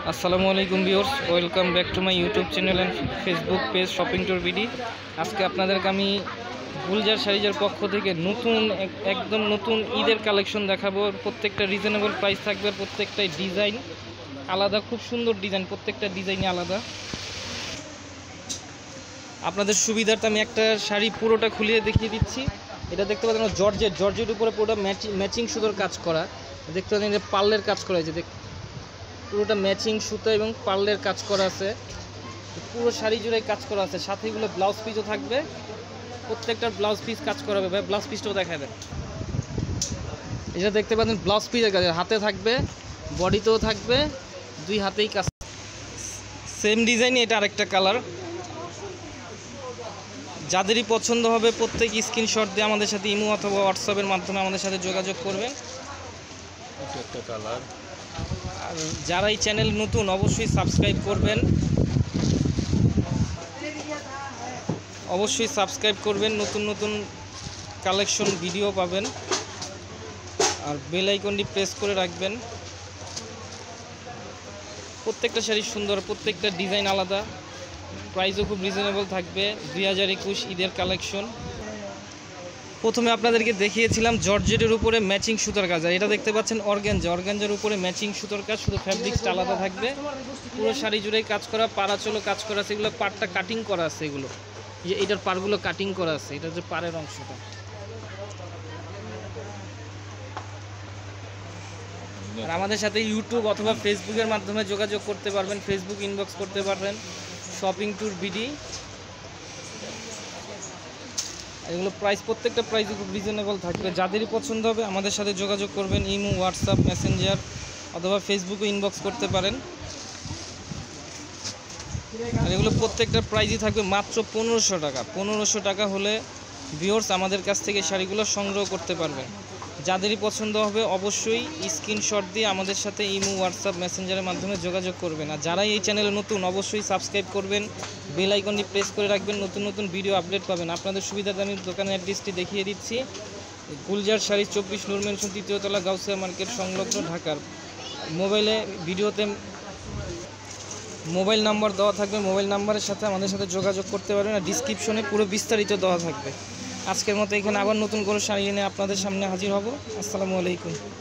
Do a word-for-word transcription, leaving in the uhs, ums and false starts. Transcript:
আসসালামু আলাইকুম viewers, welcome back to my YouTube channel and Facebook page shopping tour BD. আজকে আপনাদেরকে আমি গুলজার শাড়িজের পক্ষ থেকে নতুন একদম নতুন ঈদের কালেকশন দেখাবো। প্রত্যেকটা রিজনেবল প্রাইস থাকবে, প্রত্যেকটাই ডিজাইন আলাদা, খুব সুন্দর ডিজাইন, প্রত্যেকটা ডিজাইনই আলাদা। আপনাদের সুবিধার্থে আমি একটা শাড়ি পুরোটা খুলিয়ে দেখিয়ে দিচ্ছি। এটা দেখতে পাচ্ছেন জর্জেট, জর্জেট উপরে পুরোটা ম্যাচিং সুতোর কাজ করা। দেখতে পাচ্ছেন যে পার্লের কাজ করা হয়েছে, পুরোটা ম্যাচিং সুতো এবং পার্লের কাজ করা আছে, পুরো শাড়ি জুড়ে কাজ করা আছে। সাথে এগুলো ব্লাউজ পিসও থাকবে, প্রত্যেকটা ব্লাউজ পিস কাজ করা হবে। ভাই ব্লাউজ পিসটাও দেখা দেয়। এটা দেখতে পাচ্ছেন ব্লাউজ পিসের কাজ, হাতে থাকবে, বডিতেও থাকবে, দুই হাতেই কাজ। সেম ডিজাইনে এটা আরেকটা কালার। যাদেরই পছন্দ হবে প্রত্যেক স্ক্রিনশট দিয়ে আমাদের সাথে ইমো অথবা হোয়াটসঅ্যাপের মাধ্যমে আমাদের সাথে যোগাযোগ করবেন। এটা একটা কালার। আর যারা এই চ্যানেল নতুন অবশ্যই সাবস্ক্রাইব করবেন, অবশ্যই সাবস্ক্রাইব করবেন, নতুন নতুন কালেকশন ভিডিও পাবেন। আর বেল আইকনটি প্রেস করে রাখবেন। প্রত্যেকটা শাড়ি সুন্দর, প্রত্যেকটা ডিজাইন আলাদা, প্রাইসও খুব রিজনেবল থাকবে। দুই হাজার একুশ ঈদের কালেকশন। প্রথমে আপনাদেরকে দেখিয়েছিলাম জর্জেটের উপরে ম্যাচিং সুতার কাজ, আর এটা দেখতে পাচ্ছেন অর্গানজা, অর্গানজার উপরে ম্যাচিং সুতার কাজ, শুধু ফ্যাব্রিক্সটা আলাদা থাকবে। পুরো শাড়ি জুড়েই কাজ করা, পাড়াচলো কাজ করা আছে, এগুলো পাড়টা কাটিং করা আছে, এগুলো যে এটার পাড়গুলো কাটিং করা আছে, এটা যে পাড়ের অংশটা। আর আমাদের সাথে ইউটিউব অথবা ফেসবুকের মাধ্যমে যোগাযোগ করতে পারবেন, ফেসবুক ইনবক্স করতে পারবেন শপিং টুর বিডি। এগুলো প্রাইস, প্রত্যেকটা প্রাইসই খুব রিজনেবল থাকবে। যাদেরই পছন্দ হবে আমাদের সাথে যোগাযোগ করবেন, ইমো, হোয়াটসঅ্যাপ, মেসেঞ্জার অথবা ফেসবুকে ইনবক্স করতে পারেন। আর এগুলো প্রত্যেকটা প্রাইসই থাকবে মাত্র পনেরোশো টাকা। পনেরোশো টাকা হলে ভিউয়ার্স আমাদের কাছ থেকে শাড়িগুলো সংগ্রহ করতে পারবেন। যাদেরই পছন্দ হবে অবশ্যই স্ক্রিনশট দিয়ে আমাদের সাথে ইমো, হোয়াটসঅ্যাপ, মেসেঞ্জারের মাধ্যমে যোগাযোগ করবেন। আর যারাই এই চ্যানেলে নতুন অবশ্যই সাবস্ক্রাইব করবেন, বেল আইকনটি প্রেস করে রাখবেন, নতুন নতুন ভিডিও আপডেট পাবেন। আপনাদের সুবিধাতে আমি দোকানের অ্যাড্রেসটি দেখিয়ে দিচ্ছি। গুলজার শাড়ি, চব্বিশ নূর মেনশন, তৃতীয় তলা, গাউসিয়া মার্কেট সংলগ্ন, ঢাকার। মোবাইলে ভিডিওতে মোবাইল নাম্বার দেওয়া থাকবে, মোবাইল নাম্বারের সাথে আমাদের সাথে যোগাযোগ করতে পারবেন। আর ডিসক্রিপশনে পুরো বিস্তারিত দেওয়া থাকবে। আজকের মতো এখানে আবার নতুন করে শাড়ি এনে আপনাদের সামনে হাজির হব। আসসালামু আলাইকুম।